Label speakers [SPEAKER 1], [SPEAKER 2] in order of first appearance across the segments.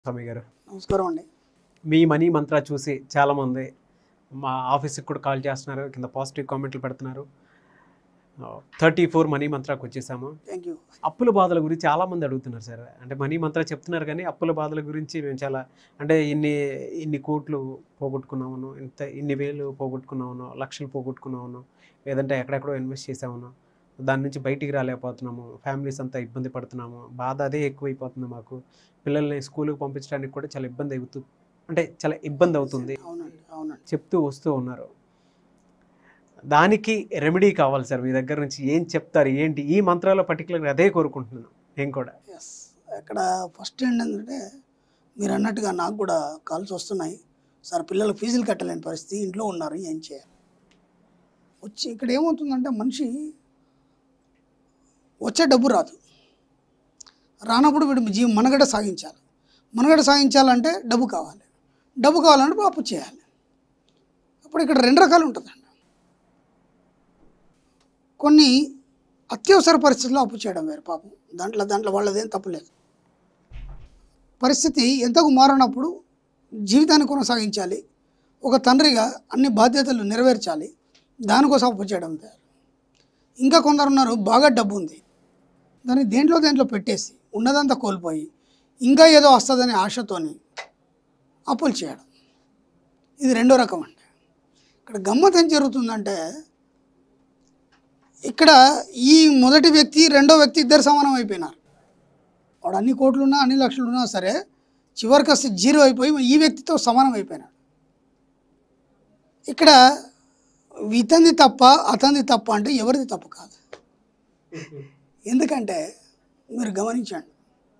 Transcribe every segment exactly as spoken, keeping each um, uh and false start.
[SPEAKER 1] స్వామి గారు
[SPEAKER 2] నమస్కారం అండి.
[SPEAKER 1] మీ మనీ మంత్ర చూసి చాలామంది మా ఆఫీస్కి కూడా కాల్ చేస్తున్నారు, కింద పాజిటివ్ కామెంట్లు పెడుతున్నారు. థర్టీ ఫోర్ మనీ మంత్రాకి వచ్చేసాము.
[SPEAKER 2] Thank you.
[SPEAKER 1] అప్పుల బాధల గురించి చాలామంది అడుగుతున్నారు సార్. అంటే మనీ మంత్ర చెప్తున్నారు కానీ అప్పుల బాధల గురించి మేము చాలా అంటే ఇన్ని ఇన్ని కోట్లు పోగొట్టుకున్నామను, ఇంత ఇన్ని వేలు పోగొట్టుకున్నామను, లక్షలు పోగొట్టుకున్నామను, లేదంటే ఎక్కడెక్కడో ఇన్వెస్ట్ చేసామను, దాని నుంచి బయటికి రాలేకపోతున్నాము, ఫ్యామిలీస్ అంతా ఇబ్బంది పడుతున్నాము, బాధ అదే ఎక్కువైపోతుంది మాకు, పిల్లల్ని స్కూల్కి పంపించడానికి కూడా చాలా ఇబ్బంది అవుతూ అంటే చాలా ఇబ్బంది అవుతుంది
[SPEAKER 2] అవునండి అవునండి
[SPEAKER 1] చెప్తూ వస్తూ ఉన్నారు. దానికి రెమెడీ కావాలి సార్, మీ దగ్గర నుంచి ఏం చెప్తారు ఏంటి? ఈ మంత్రాల్లో పర్టికులర్గా అదే కోరుకుంటున్నాను నేను కూడా.
[SPEAKER 2] ఎస్. ఇక్కడ ఫస్ట్ ఏంటంటే మీరు అన్నట్టుగా నాకు కూడా కాల్స్ వస్తున్నాయి. సార్ పిల్లలకు ఫీజులు కట్టలేని పరిస్థితి, ఇంట్లో ఉన్నారు, ఏం చేయాలి? వచ్చి ఇక్కడ ఏమవుతుందంటే మనిషి వచ్చే డబ్బు రాదు, రానప్పుడు వీడు జీవ మనగడ సాగించాలి. మనగడ సాగించాలంటే డబ్బు కావాలి, డబ్బు కావాలంటే అప్పు చేయాలి. అప్పుడు ఇక్కడ రెండు రకాలు ఉంటుందండి. కొన్ని అత్యవసర పరిస్థితుల్లో అప్పు చేయడం వేరు, పాపం దాంట్లో దాంట్లో వాళ్ళదేం తప్పులేదు. పరిస్థితి ఎంతకు మారినప్పుడు జీవితాన్ని కొనసాగించాలి, ఒక తండ్రిగా అన్ని బాధ్యతలు నెరవేర్చాలి, దానికోసం అప్పు చేయడం వేరు. ఇంకా కొందరు ఉన్నారు, బాగా డబ్బు ఉంది, దాన్ని దేంట్లో దేంట్లో పెట్టేసి ఉన్నదంతా కోల్పోయి ఇంకా ఏదో వస్తుందనే ఆశతోని అప్పులు చేయడం, ఇది రెండో రకం అండి. ఇక్కడ గమ్మత్ ఏం జరుగుతుందంటే ఇక్కడ ఈ మొదటి వ్యక్తి రెండో వ్యక్తి ఇద్దరు సమానం అయిపోయినారు. వాడు అన్ని కోట్లున్నా అన్ని లక్షలున్నా సరే చివరికి వస్తే జీరో అయిపోయి ఈ వ్యక్తితో సమానం అయిపోయినాడు. ఇక్కడ ఇతంది తప్ప అతంది తప్ప అంటే ఎవరిది తప్పు కాదు. ఎందుకంటే మీరు గమనించండి,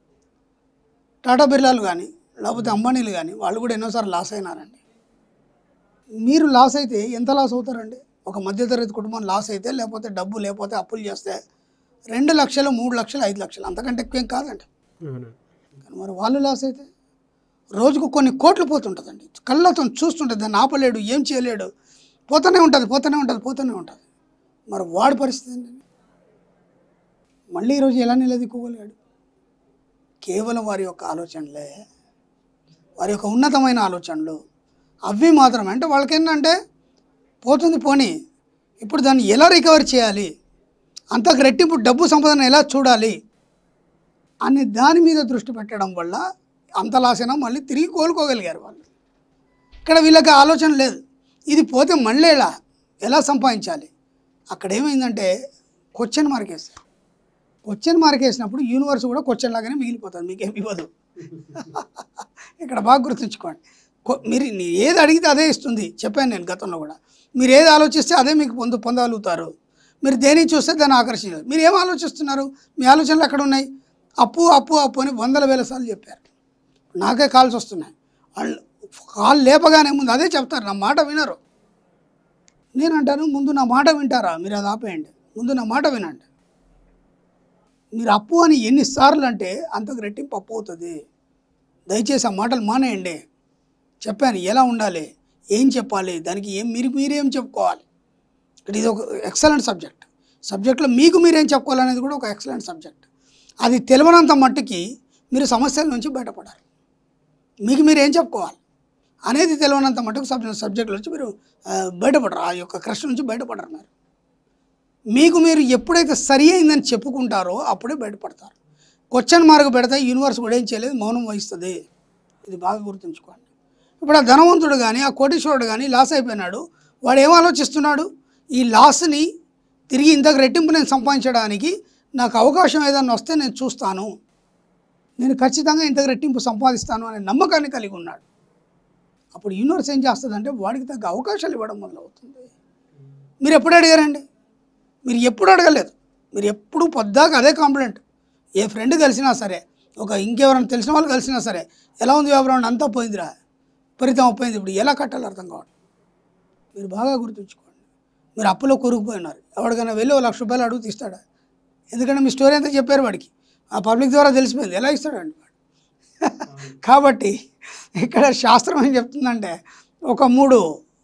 [SPEAKER 2] టాటా బిర్లాలు కానీ లేకపోతే అంబానీలు కానీ వాళ్ళు కూడా ఎన్నోసార్లు లాస్ అయినారండి. మీరు లాస్ అయితే ఎంత లాస్ అవుతారండి? ఒక మధ్యతరగతి కుటుంబం లాస్ అయితే, లేకపోతే డబ్బు లేకపోతే అప్పులు చేస్తే రెండు లక్షలు మూడు లక్షలు ఐదు లక్షలు అంతకంటే ఎక్కువేం కాదండి. కానీ మరి వాళ్ళు లాస్ అయితే రోజుకు కొన్ని కోట్లు పోతుంటుందండి, కళ్ళతో చూస్తుంటుంది, దాన్ని ఆపలేడు, ఏం చేయలేడు, పోతూనే ఉంటుంది పోతూనే ఉంటుంది పోతూనే ఉంటుంది. మరి వాడి పరిస్థితి ఏంటండి? మళ్ళీ ఈరోజు ఎలా నిలదీక్కోగలిగాడు? కేవలం వారి యొక్క ఆలోచనలే, వారి యొక్క ఉన్నతమైన ఆలోచనలు అవి మాత్రమే. అంటే వాళ్ళకి ఏంటంటే పోతుంది పోనీ, ఇప్పుడు దాన్ని ఎలా రికవర్ చేయాలి, అంతకు రెట్టింపు డబ్బు సంపదను ఎలా చూడాలి అనే దాని మీద దృష్టి పెట్టడం వల్ల అంత లాసైనా మళ్ళీ తిరిగి కోలుకోగలిగారు వాళ్ళు. ఇక్కడ వీళ్ళకి ఆలోచన లేదు, ఇది పోతే మళ్ళీ ఎలా ఎలా సంపాదించాలి. అక్కడ ఏమైందంటే క్వశ్చన్ మార్క్ వేస్తారు. క్వశ్చన్ మార్క్ వేసినప్పుడు యూనివర్స్ కూడా క్వశ్చన్ లాగానే మిగిలిపోతుంది, మీకేం ఇవ్వదు. ఇక్కడ బాగా గుర్తుంచుకోండి, మీరు ఏది అడిగితే అదే ఇస్తుంది. చెప్పాను నేను గతంలో కూడా, మీరు ఏది ఆలోచిస్తే అదే మీకు పొందు పొందగలుగుతారు. మీరు దేని చూస్తే దాన్ని ఆకర్షించారు. మీరు ఏం ఆలోచిస్తున్నారు? మీ ఆలోచనలు ఎక్కడ ఉన్నాయి? అప్పు అప్పు అప్పు అని వందల వేల సార్లు చెప్పారు. నాకే కాల్స్ వస్తున్నాయి, వాళ్ళు కాల్ లేపగానే ముందు అదే చెప్తారు, నా మాట వినరు. నేను అంటాను, ముందు నా మాట వింటారా? మీరు అది ఆపేయండి, ముందు నా మాట వినండి. మీరు అప్పు అని ఎన్నిసార్లు అంటే అంతకు రెట్టింపు అప్పు అవుతుంది. దయచేసి ఆ మాటలు మానేయండి. చెప్పాను ఎలా ఉండాలి, ఏం చెప్పాలి, దానికి ఏం మీరు మీరేం చెప్పుకోవాలి. ఇది ఒక ఎక్సలెంట్ సబ్జెక్ట్. సబ్జెక్ట్లో మీకు మీరేం చెప్పుకోవాలనేది కూడా ఒక ఎక్సలెంట్ సబ్జెక్ట్. అది తెలియనంత మట్టుకి మీరు సమస్యల నుంచి బయటపడాలి. మీకు మీరు ఏం చెప్పుకోవాలి అనేది తెలియనంత మట్టుకు సబ్జెక్ట్ సబ్జెక్టుల నుంచి మీరు బయటపడరు, ఆ యొక్క కష్టం నుంచి బయటపడరు. మీరు మీకు మీరు ఎప్పుడైతే సరి అయిందని చెప్పుకుంటారో అప్పుడే బయటపడతారు. క్వశ్చన్ మార్క్ పెడితే యూనివర్స్ కూడా ఏం చేయలేదు, మౌనం వహిస్తుంది. ఇది బాగా గుర్తుంచుకోండి. ఇప్పుడు ఆ ధనవంతుడు కానీ ఆ కోటీశ్వరుడు కానీ లాస్ అయిపోయినాడు, వాడు ఏం ఆలోచిస్తున్నాడు? ఈ లాస్ని తిరిగి ఇంతకు రెట్టింపు నేను సంపాదించడానికి నాకు అవకాశం ఏదన్నా వస్తే నేను చూస్తాను, నేను ఖచ్చితంగా ఇంతకు రెట్టింపు సంపాదిస్తాను అనే నమ్మకాన్ని కలిగి ఉన్నాడు. అప్పుడు యూనివర్స్ ఏం చేస్తుందంటే వాడికి తగ్గ అవకాశాలు ఇవ్వడం మొదలవుతుంది. మీరు ఎప్పుడు అడిగారండి? మీరు ఎప్పుడు అడగలేదు. మీరు ఎప్పుడు పొద్దాక అదే కాంప్లైంట్. ఏ ఫ్రెండ్ కలిసినా సరే, ఒక ఇంకెవరైనా తెలిసిన వాళ్ళు కలిసినా సరే, ఎలా ఉంది వ్యాపారం, అంతా పోయిందిరా, పరితం పోయింది, ఇప్పుడు ఎలా కట్టాలో అర్థం కావడం. మీరు బాగా గుర్తుంచుకోండి, మీరు అప్పులో కొరుకుపోయినారు. ఎవరికైనా వెళ్ళి ఒక లక్ష రూపాయలు అడుగు తీస్తాడా? ఎందుకంటే మీ స్టోరీ అంతా చెప్పారు వాడికి, ఆ పబ్లిక్ ద్వారా తెలిసిపోయింది, ఎలా ఇస్తాడండి వాడు. కాబట్టి ఇక్కడ శాస్త్రం ఏం చెప్తుందంటే ఒక మూడు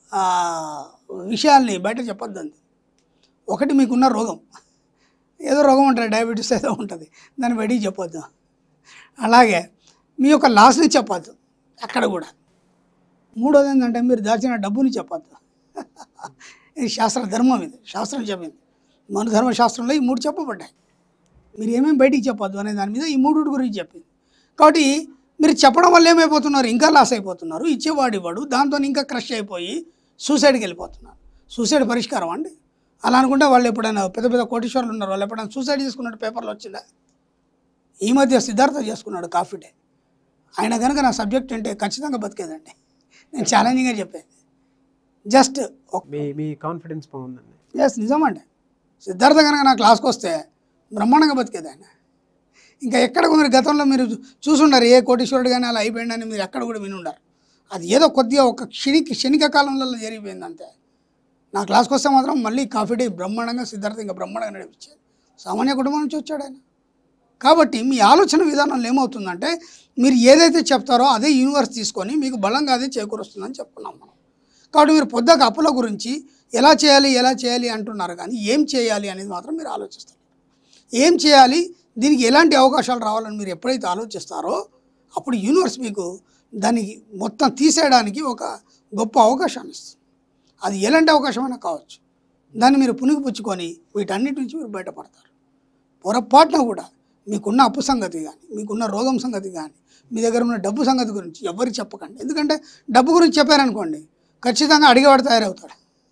[SPEAKER 2] విషయాల్ని బయట చెప్పొద్దండి. ఒకటి, మీకున్న రోగం, ఏదో రోగం ఉంటుంది, డయాబెటీస్ ఏదో ఉంటుంది, దాన్ని బయటికి చెప్పొద్దు. అలాగే మీ యొక్క లాస్ని చెప్పద్దు అక్కడ కూడా. మూడోది ఏంటంటే మీరు దాచిన డబ్బుని చెప్పద్దు. ఇది శాస్త్ర ధర్మం, ఇది శాస్త్రం చెప్పింది. మన ధర్మశాస్త్రంలో ఈ మూడు చెప్పబడ్డాయి. మీరు ఏమేమి బయటికి చెప్పొద్దు అనే దాని మీద ఈ మూడు గురించి చెప్పింది. కాబట్టి మీరు చెప్పడం వల్ల ఏమైపోతున్నారు, ఇంకా లాస్ అయిపోతున్నారు. ఇచ్చేవాడు ఇవ్వడు, దాంతో ఇంకా క్రష్ అయిపోయి సూసైడ్కి వెళ్ళిపోతున్నారు. సూసైడ్ పరిష్కారం అండి? అలా అనుకుంటే వాళ్ళు ఎప్పుడైనా పెద్ద పెద్ద కోటీశ్వరులు ఉన్నారు, వాళ్ళు ఎప్పుడైనా సూసైడ్ చేసుకున్నట్టు పేపర్లో వచ్చిందా? ఈ మధ్య సిద్ధార్థ చేసుకున్నాడు కాఫీ డే. ఆయన కనుక నా సబ్జెక్ట్ అంటే ఖచ్చితంగా బతికేదండి. నేను ఛాలెంజింగ్గా చెప్పేది. జస్ట్
[SPEAKER 1] మీ మీ కాన్ఫిడెన్స్ బాగుందండి.
[SPEAKER 2] ఎస్, నిజమండి. సిద్ధార్థ కనుక నా క్లాస్కి వస్తే బ్రహ్మాండంగా బతికేది ఆయన. ఇంకా ఎక్కడ మీరు గతంలో మీరు చూసుండారు ఏ కోటీశ్వరుడు కానీ అలా అయిపోయిందని మీరు ఎక్కడ కూడా వినుండారు. అది ఏదో కొద్దిగా ఒక క్షణిక క్షణిక కాలంలో జరిగిపోయింది అంతే. నా క్లాస్కి వస్తే మాత్రం మళ్ళీ కాఫీ డే బ్రహ్మాండంగా సిద్ధార్థ ఇంకా బ్రహ్మాండంగా నడిపించేది. సామాన్య కుటుంబం నుంచి వచ్చాడు ఆయన. కాబట్టి మీ ఆలోచన విధానంలో ఏమవుతుందంటే మీరు ఏదైతే చెప్తారో అదే యూనివర్స్ తీసుకొని మీకు బలంగా అదే చేకూరుస్తుందని చెప్పుకున్నాం మనం. కాబట్టి మీరు పొద్దుక అప్పుల గురించి ఎలా చేయాలి ఎలా చేయాలి అంటున్నారు, కానీ ఏం చేయాలి అనేది మాత్రం మీరు ఆలోచిస్తారు. ఏం చేయాలి, దీనికి ఎలాంటి అవకాశాలు రావాలని మీరు ఎప్పుడైతే ఆలోచిస్తారో అప్పుడు యూనివర్స్ మీకు దానికి మొత్తం తీసేయడానికి ఒక గొప్ప అవకాశాన్ని ఇస్తుంది. అది ఎలాంటి అవకాశమైనా కావచ్చు. దాన్ని మీరు పుణికిపుచ్చుకొని వీటన్నిటి నుంచి మీరు బయటపడతారు. పొరపాటున కూడా మీకున్న అప్పు సంగతి కానీ, మీకున్న రోగం సంగతి కానీ, మీ దగ్గర ఉన్న డబ్బు సంగతి గురించి ఎవరికి చెప్పకండి. ఎందుకంటే డబ్బు గురించి చెప్పారనుకోండి ఖచ్చితంగా అడిగేవాడు తయారవుతాడు.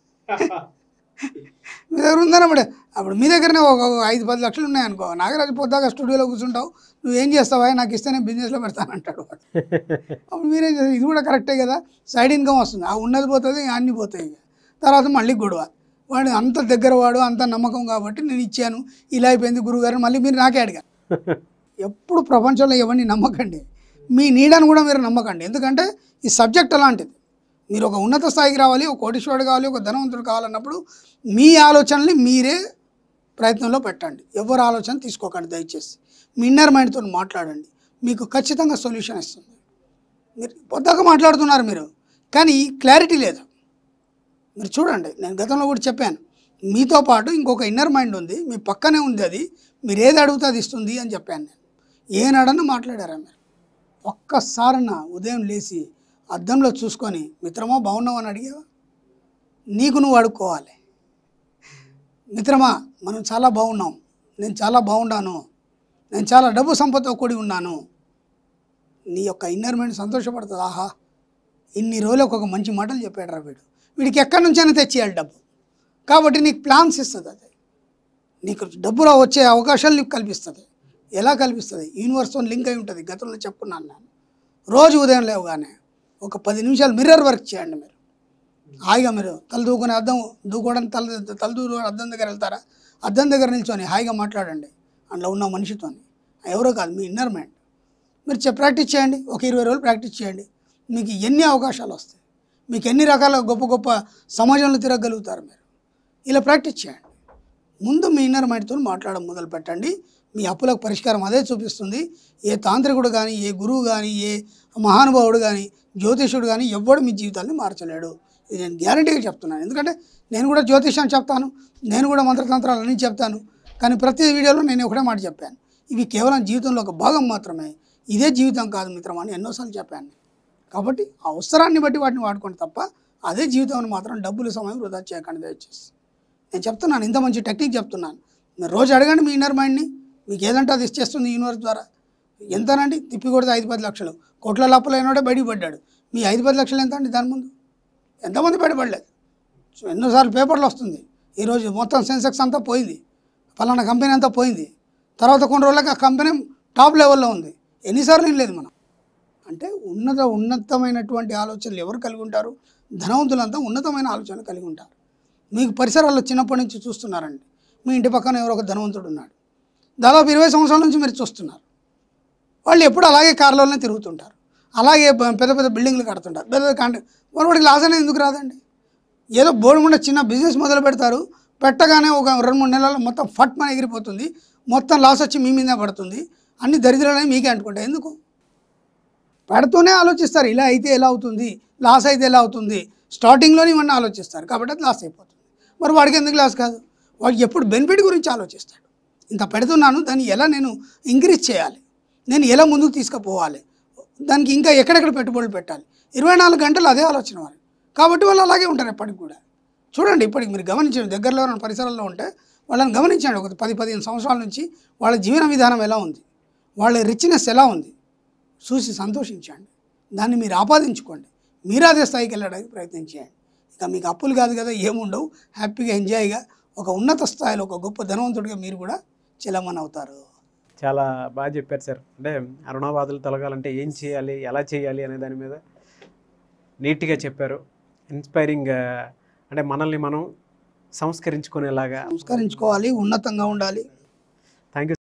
[SPEAKER 2] మీ దగ్గర ఉందన్నప్పుడు అప్పుడు మీ దగ్గరనే ఒక ఐదు పది లక్షలు ఉన్నాయనుకో, నాగరాజు పొద్దాక స్టూడియోలో కూర్చుంటావు, నువ్వేం చేస్తావా, నాకు ఇస్తేనే బిజినెస్లో పెడతానంటాడు వాడు. అప్పుడు మీరేం చేస్తారు, ఇది కూడా కరెక్టే కదా, సైడ్ ఇన్కమ్ వస్తుంది, ఆ ఉన్నది పోతుంది అన్నీ పోతాయి. తర్వాత మళ్ళీ గొడవ, వాడు అంత దగ్గర వాడు అంత నమ్మకం కాబట్టి నేను ఇచ్చాను, ఇలా అయిపోయింది గురువుగారు, మళ్ళీ మీరు నాకే అడిగారు. ఎప్పుడు ప్రపంచంలో ఎవరిని నమ్మకండి, మీ నీడను కూడా మీరు నమ్మకండి. ఎందుకంటే ఈ సబ్జెక్ట్ అలాంటిది. మీరు ఒక ఉన్నత స్థాయికి రావాలి, ఒక కోటీశ్వరుడు కావాలి, ఒక ధనవంతుడు కావాలన్నప్పుడు మీ ఆలోచనల్ని మీరే ప్రయత్నంలో పెట్టండి. ఎవరు ఆలోచన తీసుకోకండి దయచేసి. మీ ఇన్నర్ మైండ్తో మాట్లాడండి, మీకు ఖచ్చితంగా సొల్యూషన్ ఇస్తుంది. మీరు పొద్దాక మాట్లాడుతున్నారు మీరు, కానీ క్లారిటీ లేదు. మీరు చూడండి, నేను గతంలో కూడా చెప్పాను, మీతో పాటు ఇంకొక ఇన్నర్ మైండ్ ఉంది, మీ పక్కనే ఉంది, అది మీరు ఏది అడిగితే అది ఇస్తుంది అని చెప్పాను నేను. ఏనాడన్నా మాట్లాడారా మీరు? ఒక్కసారన్నా ఉదయం లేచి అద్దంలో చూసుకొని మిత్రమా బాగున్నావు అని అడిగావా? నీకు నువ్వు అడుక్కోవాలి, మిత్రమా మనం చాలా బాగున్నాం, నేను చాలా బాగున్నాను, నేను చాలా డబ్బు సంపదతో కూడి ఉన్నాను. నీ యొక్క ఇన్నర్ మైండ్ సంతోషపడుతుంది. ఆహా, ఇన్ని రోజులకు ఒక మంచి మాటలు చెప్పాడు రా వీడు, వీడికి ఎక్కడి నుంచైనా తెచ్చేయాలి డబ్బు. కాబట్టి నీకు ప్లాన్స్ ఇస్తుంది, అది నీకు డబ్బులో వచ్చే అవకాశాలు నీకు కల్పిస్తుంది. ఎలా కల్పిస్తుంది? యూనివర్స్తో లింక్ అయి ఉంటుంది. గతంలో చెప్పుకున్నాను నేను. రోజు ఉదయం లేవగానే ఒక పది నిమిషాలు మిర్రర్ వర్క్ చేయండి. మీరు హాయిగా మీరు తల దూకుని అద్దం దూకోవడానికి తల తల దూకు అద్దం దగ్గర వెళ్తారా, అద్దం దగ్గర నిల్చొని హాయిగా మాట్లాడండి అందులో ఉన్న మనిషితో. ఎవరో కాదు, మీ ఇన్నర్ మైండ్. మీరు ప్రాక్టీస్ చేయండి, ఒక ఇరవై రోజులు ప్రాక్టీస్ చేయండి, మీకు ఎన్ని అవకాశాలు వస్తాయి, మీకు ఎన్ని రకాల గొప్ప గొప్ప సమాజంలో తిరగలుగుతారు మీరు. ఇలా ప్రాక్టీస్ చేయండి. ముందు మీ ఇన్నర్ మైండ్తో మాట్లాడడం మొదలు పెట్టండి. మీ అప్పులకు పరిష్కారం అదే చూపిస్తుంది. ఏ తాంత్రికుడు కానీ, ఏ గురువు కానీ, ఏ మహానుభావుడు కానీ, జ్యోతిషుడు కానీ ఎవ్వడు మీ జీవితాన్ని మార్చలేడు. ఇది నేను గ్యారంటీగా చెప్తున్నాను. ఎందుకంటే నేను కూడా జ్యోతిషాన్ని చెప్తాను, నేను కూడా మంత్రతంత్రాలు అన్నీ చెప్తాను. కానీ ప్రతి వీడియోలో నేను ఒకటే మాట చెప్పాను, ఇవి కేవలం జీవితంలో ఒక భాగం మాత్రమే, ఇదే జీవితం కాదు మిత్రం అని ఎన్నోసార్లు చెప్పాను. కాబట్టి అవసరాన్ని బట్టి వాటిని వాడుకోండి తప్ప అదే జీవితం మాత్రం డబ్బులు సమయం వృధా చేయకండి దయచేసి. నేను చెప్తున్నాను, ఇంత మంచి టెక్నిక్ చెప్తున్నాను. మీరు రోజు అడగండి మీ ఇన్నర్ మైండ్ని, మీకు ఏదంటే అది ఇచ్చేస్తుంది యూనివర్స్ ద్వారా. ఎంతనండి, తిప్పి కొడితే ఐదు పది లక్షలు కోట్ల లోపల అయినాడే బయటికి పడ్డాడు. మీ ఐదు పది లక్షలు ఎంత అండి? దాని ముందు ఎంతమంది బయటపడలేదు? సో ఎన్నోసార్లు పేపర్లు వస్తుంది, ఈరోజు మొత్తం సెన్సెక్స్ అంతా పోయింది, ఫలానా కంపెనీ అంతా పోయింది, తర్వాత కొన్ని రోజులకి ఆ కంపెనీ టాప్ లెవెల్లో ఉంది. ఎన్నిసార్లు ఏం లేదు మనం. అంటే ఉన్నత ఉన్నతమైనటువంటి ఆలోచనలు ఎవరు కలిగి ఉంటారు? ధనవంతులంతా ఉన్నతమైన ఆలోచనలు కలిగి ఉంటారు. మీకు పరిసరాల్లో చిన్నప్పటి నుంచి చూస్తున్నారండి, మీ ఇంటి పక్కన ఎవరో ఒక ధనవంతుడు ఉన్నాడు, దాదాపు ఇరవై సంవత్సరాల నుంచి మీరు చూస్తున్నారు. వాళ్ళు ఎప్పుడు అలాగే కార్లలోనే తిరుగుతుంటారు, అలాగే పెద్ద పెద్ద బిల్డింగ్లు కడుతుంటారు, పెద్ద పెద్ద కాంట్రా. మరి వాడికి లాస్ అనేది ఎందుకు రాదండి? ఏదో బోర్డుకుండా చిన్న బిజినెస్ మొదలు పెడతారు, పెట్టగానే ఒక రెండు మూడు నెలల్లో మొత్తం ఫట్ మన ఎగిరిపోతుంది, మొత్తం లాస్ వచ్చి మీ మీదే పడుతుంది, అన్ని దరిద్రాలనే మీకే అంటుకుంటాయి. ఎందుకు? పెడుతూనే ఆలోచిస్తారు, ఇలా అయితే ఎలా అవుతుంది, లాస్ అయితే ఎలా అవుతుంది, స్టార్టింగ్లోనే ఇవన్నీ ఆలోచిస్తారు, కాబట్టి అది లాస్ అయిపోతుంది. మరి వాడికి ఎందుకు లాస్ కాదు? వాడికి ఎప్పుడు బెనిఫిట్ గురించి ఆలోచిస్తాడు. ఇంత పెడుతున్నాను, దాన్ని ఎలా నేను ఇంక్రీజ్ చేయాలి, నేను ఎలా ముందుకు తీసుకుపోవాలి, దానికి ఇంకా ఎక్కడెక్కడ పెట్టుబడులు పెట్టాలి, ఇరవై నాలుగు గంటలు అదే ఆలోచన వారు. కాబట్టి వాళ్ళు అలాగే ఉంటారు ఎప్పటికి కూడా. చూడండి, ఇప్పటికి మీరు గమనించండి, దగ్గరలో ఉన్న పరిసరాల్లో ఉంటే వాళ్ళని గమనించండి. ఒక పది పదిహేను సంవత్సరాల నుంచి వాళ్ళ జీవన విధానం ఎలా ఉంది, వాళ్ళ రిచ్నెస్ ఎలా ఉంది చూసి సంతోషించండి. దాన్ని మీరు ఆపాదించుకోండి. మీరు అదే స్థాయికి వెళ్ళడానికి ప్రయత్నం చేయండి. ఇక మీకు అప్పులు కాదు కదా, ఏముండవు, హ్యాపీగా ఎంజాయ్గా ఒక ఉన్నత స్థాయిలో ఒక గొప్ప ధనవంతుడిగా మీరు కూడా చలమని అవుతారు.
[SPEAKER 1] చాలా బాగా చెప్పారు సార్. అంటే అరుణాబాధలు తొలగాలంటే ఏం చేయాలి, ఎలా చేయాలి అనే దాని మీద నీట్గా చెప్పారు. ఇన్స్పైరింగ్, అంటే మనల్ని మనం సంస్కరించుకునేలాగా.
[SPEAKER 2] సంస్కరించుకోవాలి, ఉన్నతంగా ఉండాలి.
[SPEAKER 1] Thank you.